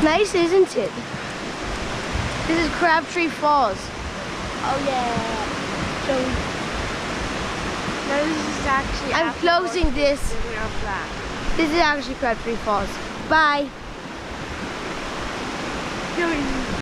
Nice, isn't it? This is Crabtree Falls. Oh yeah. So no, this is actually. I'm closing this. This is actually Crabtree Falls. Bye.